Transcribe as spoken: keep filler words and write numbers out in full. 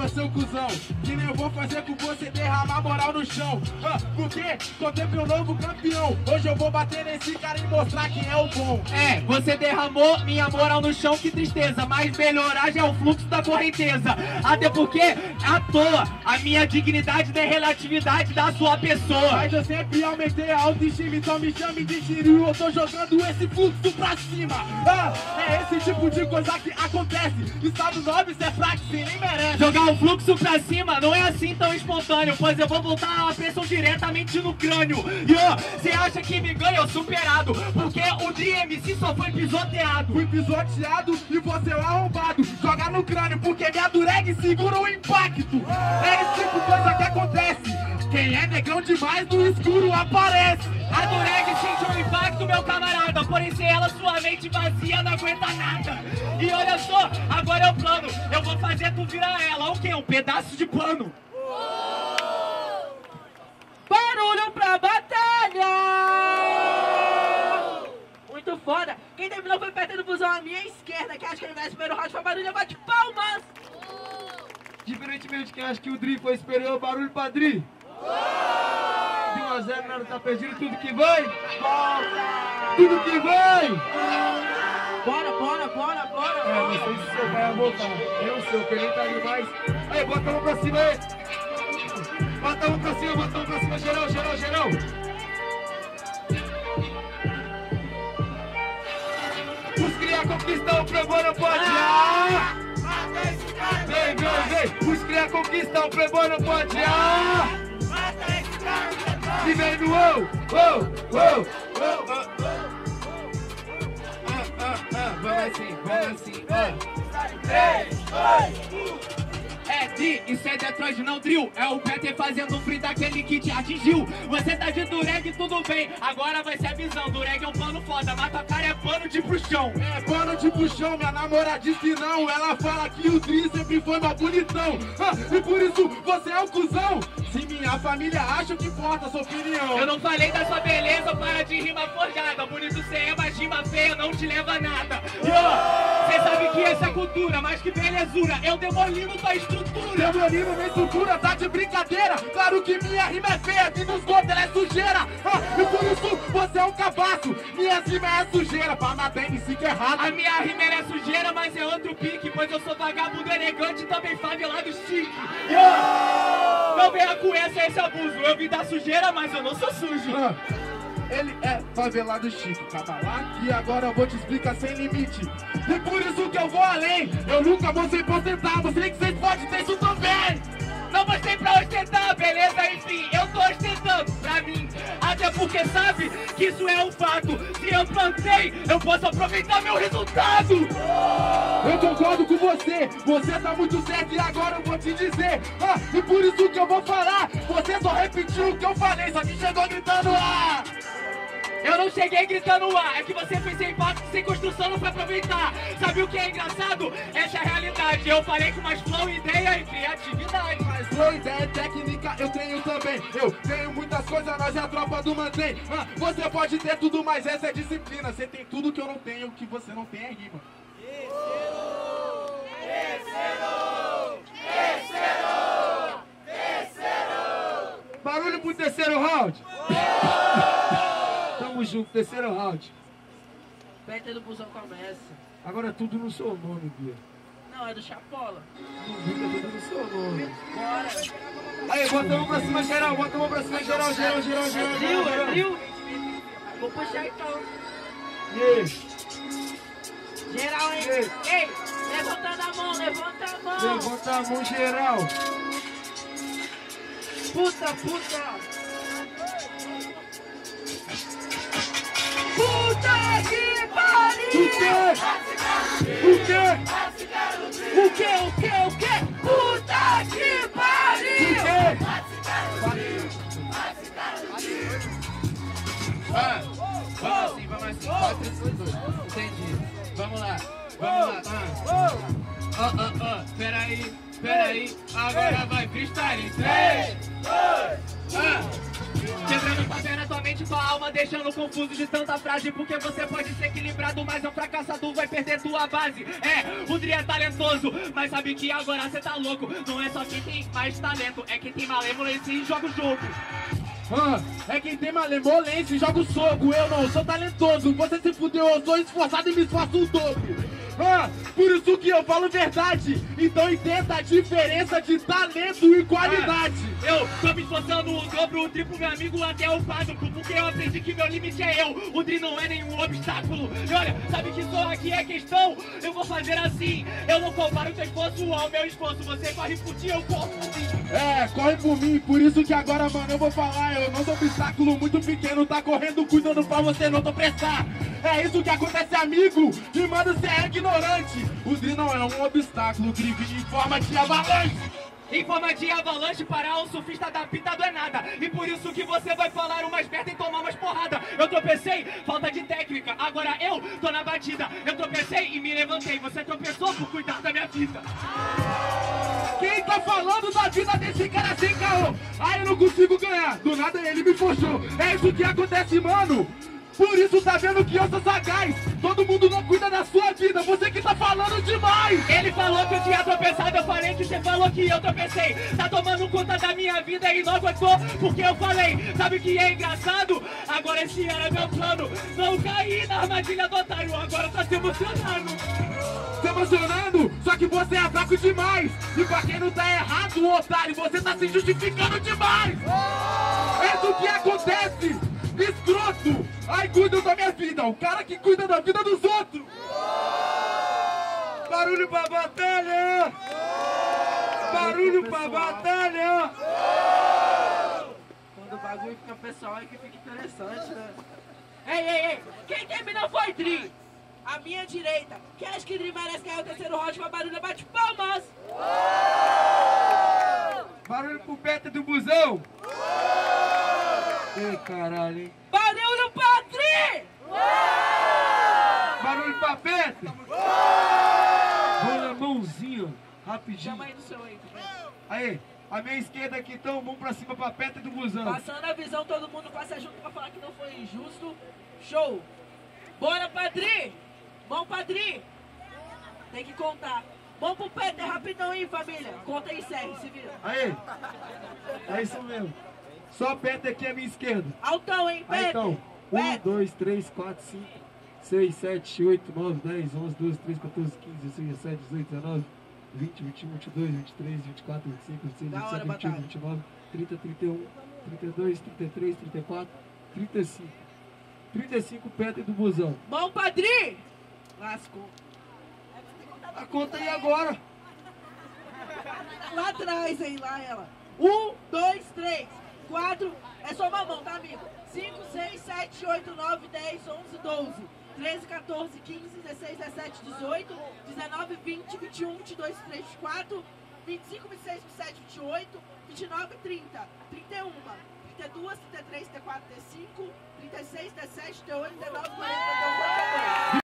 caramba, seu cuzão. Que nem eu vou fazer com você derramar moral no chão. Ah, porque tô sempre um novo campeão. Hoje eu vou bater nesse cara e mostrar quem é o bom. É, você derramou minha moral no chão, que tristeza. Mas melhorar já é o fluxo da correnteza. Até porque, à toa, a minha dignidade não é relatividade da sua pessoa. Mas eu sempre aumentei a autoestima, então me chame de Shiryu. Eu tô jogando esse fluxo pra cima. Ah, é esse tipo de coisa que acontece. Estado nobre, cê é fraco, cê nem merece. Jogar o fluxo pra cima não é assim tão espontâneo, pois eu vou voltar a pressão diretamente no crânio. E ó, cê acha que me ganha? Eu superado, porque o D M C só foi pisoteado. Fui pisoteado e você é um arrombado. Joga no crânio porque minha dureg segura o impacto. É esse tipo de coisa que acontece. Quem é negrão demais no escuro aparece. A dureg sente um impacto, meu camarada, porém sem ela sua mente vazia não aguenta nada. E olha só, agora é o plano, eu vou fazer tu virar ela, o quê? Um pedaço de pano. Barulho pra batalha! Muito foda. Quem terminou foi perto do busão à minha esquerda, que acho que ele vai primeiro round, foi barulho, bate palmas! Diferentemente, quem acha que o Dri foi superior, barulho pra Dri. De um a zero, nada tá perdido, tudo que vai. Tudo que vai. Bora, bora, bora, bora! É, não sei se o seu vai voltar. Eu sei, que ele tá ali mais. Aí, bota a mão pra cima aí. Bota a mão pra cima, bota a mão pra cima, geral, geral, geral. Os cria conquistar o playboy não pode. Ah! Vem, vem, vem. Os cria conquistar o playboy não pode. Ah! E vem no wow, wow, wow, wow, wow. Ah, ah, ah, vamos assim, vamos assim, ah. três, dois, um. É Di, isso é Detroit, não drill. É o Peter fazendo um free daquele que te atingiu. Você tá de dureg, tudo bem. Agora vai ser a visão. Dureg é um pano foda, mas tua cara é pano de puxão. É pano de puxão, minha namorada diz que não. Ela fala que o Dri sempre foi mais bonitão. Ah, e por isso você é um cuzão. Se minha família acha que importa a sua opinião. Eu não falei da sua beleza, para de rima forjada. Bonito cê é, mas rima feia não te leva a nada. E ó, cê sabe que essa é cultura, mas que belezura. Eu demolindo tua estrutura. Demolindo minha estrutura, tá de brincadeira. Claro que minha rima é feia, que nos conta ela é sujeira. Ah, e por isso você é um cabaço. Minha rima é sujeira, pra matar M C que é errado. A minha rima é sujeira, mas é outro pique. Pois eu sou vagabundo elegante e também favelado chique. E ó, não venha com essa, esse abuso. Eu vim da sujeira, mas eu não sou sujo. Ah, ele é favelado chique, calma lá, que agora eu vou te explicar sem limite. E por isso que eu vou além. Eu nunca vou ser ostentar, você que vocês podem ter isso também. Não mostrei pra ostentar, beleza? Enfim, eu tô ostentando pra mim. Até porque sabe que isso é um fato. Se eu plantei, eu posso aproveitar meu resultado. Eu concordo com você, você tá muito certo e agora eu vou te dizer. Ah, e por isso que eu vou falar. Você só repetiu o que eu falei, só que chegou gritando ah. Eu não cheguei gritando ah, é que você fez sem impacto, sem construção, não foi aproveitar. Sabe o que é engraçado? Essa é a realidade. Eu falei com mais flow, ideia e criatividade. Mas flow, ideia e técnica eu tenho também. Eu tenho muitas coisas, nós é a tropa do mantém. Ah, você pode ter tudo, mas essa é disciplina. Você tem tudo que eu não tenho, o que você não tem é rima. Terceiro! Terceiro! Terceiro! Barulho pro terceiro round! Tamo junto, terceiro round. Perto do busão começa. Agora é tudo no seu nome, Bia. Não, é do Chapola. Não fica tudo no seu nome. Bora. Aí, bota a mão pra cima, geral, bota a mão pra cima, geral, geral, geral, geral. É drill, é geral. drill. Vou puxar então. E Geral, hein? Ei. Ei, levantando a mão, levanta a mão. levanta a mão, geral. Puta, puta. Puta que pariu! O quê? O quê? O que, o que, o que? Puta que O pariu! quê? Ah, vamos assim, vamos assim. quatro, três, dois. Entendi. Vamos lá, vamos lá. Ah, ah, ah, ah. Peraí, peraí. Agora vai freestyle. três, dois, um. Ah, quebrando o papel na tua mente, tua alma deixando confuso de tanta frase. Porque você pode ser equilibrado, mas é um fracassado, vai perder tua base. É, o Dri é talentoso, mas sabe que agora cê tá louco. Não é só quem tem mais talento, é quem tem malemolência e joga o jogo. Ah, é quem tem malemolência e joga o soco. Eu não sou talentoso, você se fudeu, eu sou esforçado e me esforço o dobro. Ah, por isso que eu falo verdade. Então entenda a diferença de talento e qualidade. Ah, eu tô me esforçando o dobro, o triplo, meu amigo, até o quádruplo. Porque eu aprendi que meu limite é eu. O Dri não é nenhum obstáculo. E olha, sabe que só aqui é questão. Eu vou fazer assim. Eu não comparo teu esforço ao meu esforço. Você corre por ti, eu corro por ti. É, corre por mim, por isso que agora, mano, eu vou falar. Eu não sou obstáculo muito pequeno, tá correndo, cuidando pra você não tropeçar. É isso que acontece, amigo. E mano, você é ignorante. O Dri não é um obstáculo, o Dri vem em forma de avalanche. Em forma de avalanche para um surfista da pita do é nada. E por isso que você vai falar umas merda e tomar umas porrada. Eu tropecei, falta de técnica. Agora eu tô na batida. Eu tropecei e me levantei. Você tropeçou por cuidar da minha vida. Quem tá falando da vida desse cara sem caô? Aí eu não consigo ganhar, do nada ele me forçou. É isso que acontece, mano. Por isso tá vendo que eu sou sagaz. Todo mundo não cuida da sua vida, você que tá falando demais. Ele falou que eu tinha tropeçado, eu falei que você falou que eu tropecei. Tá tomando conta da minha vida e não aguentou porque eu falei. Sabe o que é engraçado? Agora esse era meu plano. Não caí na armadilha do otário, agora tá se emocionando. Se emocionando? Só que você é fraco demais. E pra quem não tá errado, otário, você tá se justificando demais. É isso que acontece. Escroto! Ai, cuida da minha vida! O cara que cuida da vida dos outros! Barulho pra batalha! Barulho pra batalha! Quando o bagulho fica pessoal é que fica interessante, né? Ei, ei, ei! Quem terminou foi Dri! À minha direita, quem acha que Dri merece ganhar o terceiro round pra Barulho bate palmas! Barulho pro Peta do busão! Ei, caralho, hein? Barulho pra Dri! Barulho pra Peta! Rola a mãozinha, rapidinho. Chama aí no seu aí, tá? Aí, a minha esquerda aqui, então, mão pra cima pra Peta do busão. Passando a visão, todo mundo passa junto pra falar que não foi injusto. Show! Bora, Padri! Mão, Padri! Tem que contar. Mão pro Peter, rapidão aí, família. Conta aí, encerre, se vira. Aí, é isso mesmo. Só Peta aqui à minha esquerda. Altão, hein, Peter? Aí então, um, Peter. dois, três, quatro, cinco, seis, sete, oito, nove, dez, onze, doze, treze, quatorze, quinze, dezesseis, dezessete, dezoito, dezenove, vinte, vinte e um, vinte e dois, vinte e três, vinte e quatro, vinte e cinco, vinte e seis, Da vinte e hora, sete, vinte e oito, batalha. vinte e nove, trinta, trinta e um, trinta e dois, trinta e três, trinta e quatro, trinta e cinco. trinta e cinco Peta do busão. Mão, Padri! Lascou. A conta aí agora. Lá atrás, hein, lá ela. Um, dois, três, quatro. É só uma mão, tá, amigo? Cinco, seis, sete, oito, nove, dez, onze, doze, treze, quatorze, quinze, dezesseis, dezessete, dezoito, dezenove, vinte, vinte e um, vinte e dois, vinte e três, vinte e quatro, vinte e cinco, vinte e seis, vinte e sete, vinte e oito, vinte e nove, trinta, trinta e um, trinta e dois, trinta e três, trinta e quatro, trinta e cinco, trinta e seis, trinta e sete, trinta e oito, trinta e nove, quarenta, trinta e um, quarenta e dois.